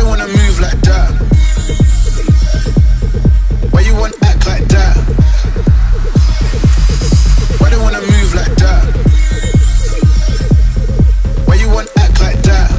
wanna move like that? Why you wanna act like that? Why they wanna move like that? Why you wanna act like that?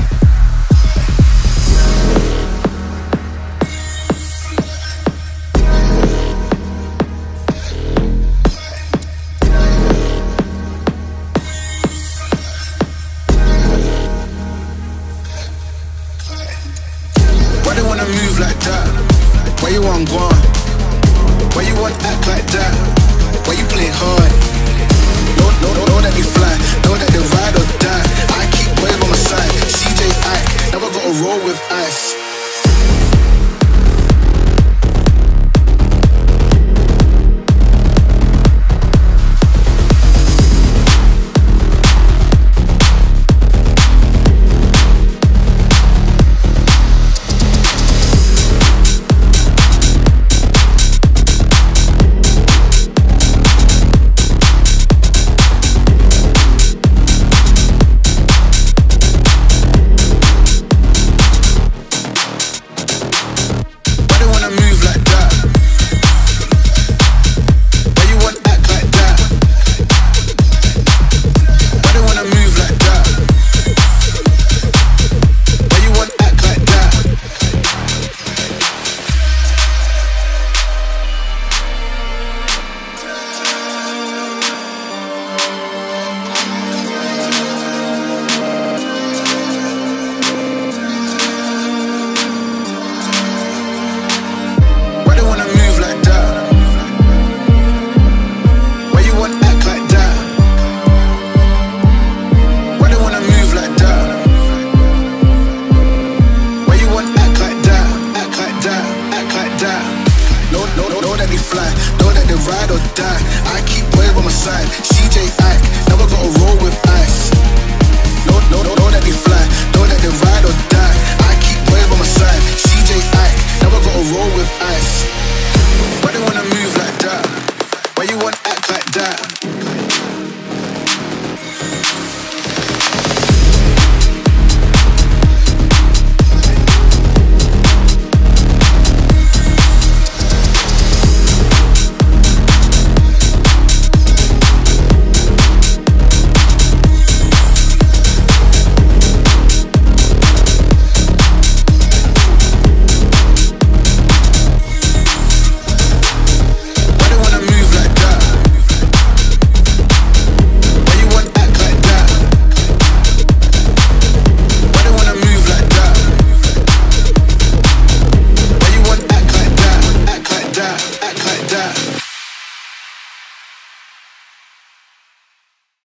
Why they wanna move like that? Why you want gone? Why you want act like that? Why you play hard? Know that we fly, know that they ride or